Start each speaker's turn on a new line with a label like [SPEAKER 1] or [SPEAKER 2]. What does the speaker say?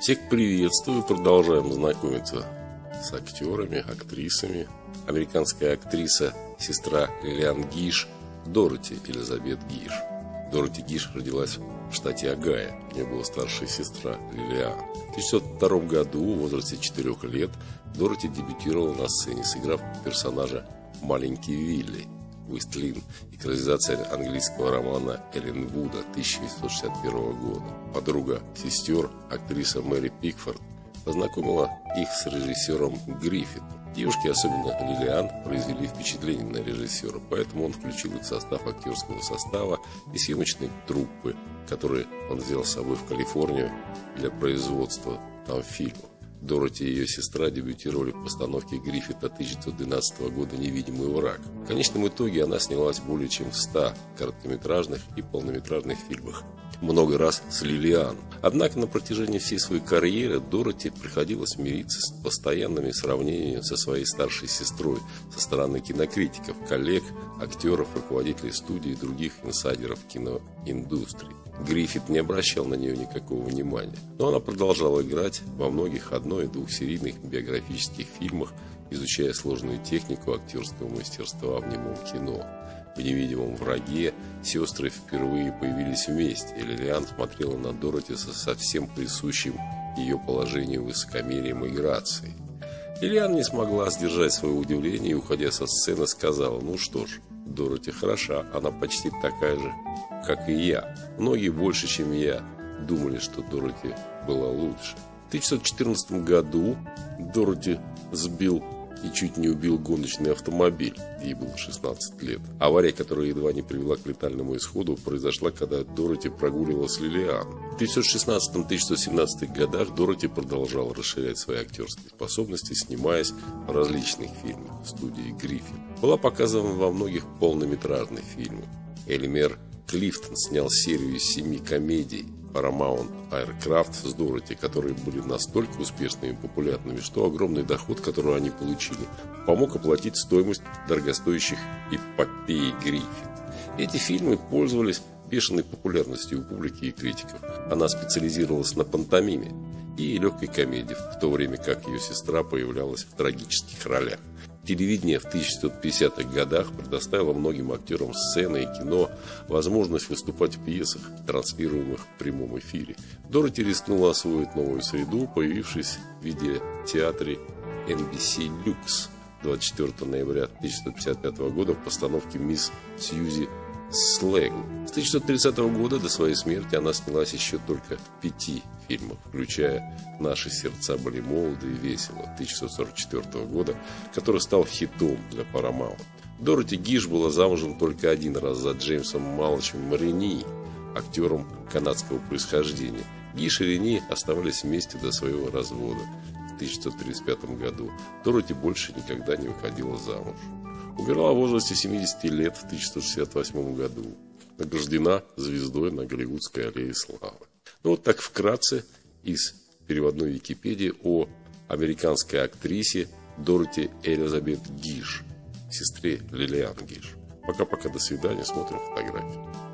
[SPEAKER 1] Всех приветствую, продолжаем знакомиться с актерами, актрисами. Американская актриса, сестра Лилиан Гиш, Дороти Элизабет Гиш. Дороти Гиш родилась в штате Огайо. У нее была старшая сестра Лилиан. В 1902 году, в возрасте 4 лет, Дороти дебютировала на сцене, сыграв персонажа «Маленький Вилли» в Уэст-Линн, экранизация английского романа Эллен Вуда 1961 года. Подруга сестер, актриса Мэри Пикфорд, познакомила их с режиссером Гриффитом. Девушки, особенно Лилиан, произвели впечатление на режиссера, поэтому он включил их в состав актерского состава и съемочной труппы, которые он взял с собой в Калифорнию для производства там фильмов. Дороти и ее сестра дебютировали в постановке Гриффита 1912 года «Невидимый враг». В конечном итоге она снялась более чем в 100 короткометражных и полнометражных фильмах. Много раз с Лилиан. Однако на протяжении всей своей карьеры Дороти приходилось мириться с постоянными сравнениями со своей старшей сестрой со стороны кинокритиков, коллег, актеров, руководителей студий и других инсайдеров киноиндустрии. Гриффит не обращал на нее никакого внимания, но она продолжала играть во многих одно- и двухсерийных биографических фильмах, изучая сложную технику актерского мастерства в немом кино. В «Невидимом враге» сестры впервые появились вместе, и Лилиан смотрела на Дороти со совсем присущим ее положению высокомерием и грацией. Лилиан не смогла сдержать свое удивление и, уходя со сцены, сказала: «Ну что ж, Дороти хороша, она почти такая же, как и я. Многие больше, чем я, думали, что Дороти была лучше». В 1914 году Дороти сбил и чуть не убил гоночный автомобиль. Ей было 16 лет. Авария, которая едва не привела к летальному исходу, произошла, когда Дороти прогуливалась с Лилиан. В 1916-1917 годах Дороти продолжала расширять свои актерские способности, снимаясь в различных фильмах студии Гриффит. Была показана во многих полнометражных фильмах. Элмер Клифтон снял серию из 7 комедий Paramount Aircraft с Дороти, которые были настолько успешными и популярными, что огромный доход, который они получили, помог оплатить стоимость дорогостоящих эпопей Гриффит. Эти фильмы пользовались бешеной популярностью у публики и критиков. Она специализировалась на пантомиме и легкой комедии, в то время как ее сестра появлялась в трагических ролях. Телевидение в 1950-х годах предоставило многим актерам сцены и кино возможность выступать в пьесах, транслируемых в прямом эфире. Дороти рискнула освоить новую среду, появившись в видеотеатре NBC Lux 24 ноября 1955 года в постановке «Мисс Сьюзи Слэг». С 1930 года до своей смерти она снялась еще только в 5 фильмах, включая «Наши сердца были молоды и весело» 1944 года, который стал хитом для Paramount. Дороти Гиш была замужем только один раз за Джеймсом Малчем Рени, актером канадского происхождения. Гиш и Рени оставались вместе до своего развода в 1935 году. Дороти больше никогда не выходила замуж. Умерла в возрасте 70 лет в 1968 году. Награждена звездой на Голливудской аллее славы. Ну вот так вкратце из переводной Википедии о американской актрисе Дороти Элизабет Гиш, сестре Лилиан Гиш. Пока-пока, до свидания, смотрим фотографии.